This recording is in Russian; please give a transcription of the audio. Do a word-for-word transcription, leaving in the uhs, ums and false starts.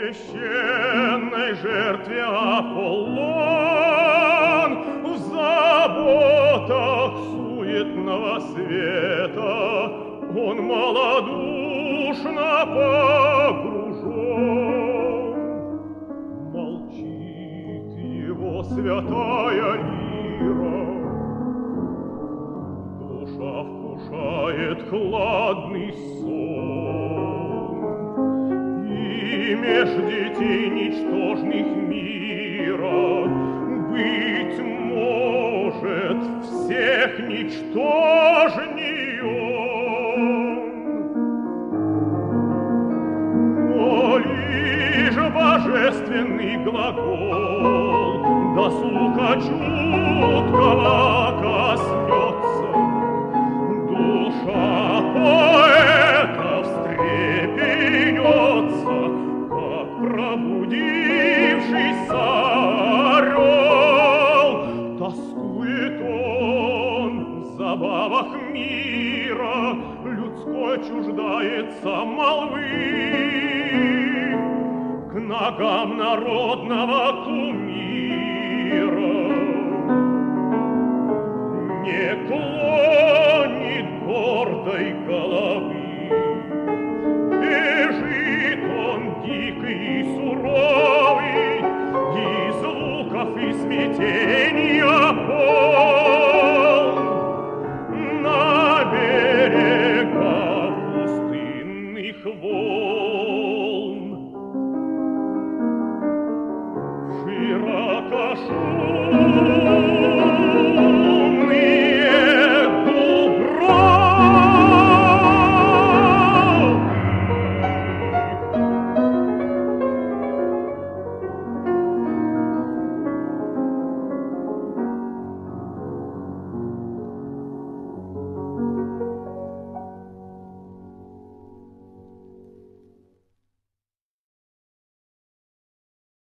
священной жертве Аполлон в заботах суетного света он малодушно погружен. Молчит его святая лира, душа вкушает хладный сон, и меж детей ничтожных мира быть может всех ничтожней он. Но лишь божественный глагол до слуха чуткого коснется, душа поэта встрепенется, как пробудившийся орел. Тоскует он в забавах мира, людской чуждается молвы, к ногам народного кумира не клонится.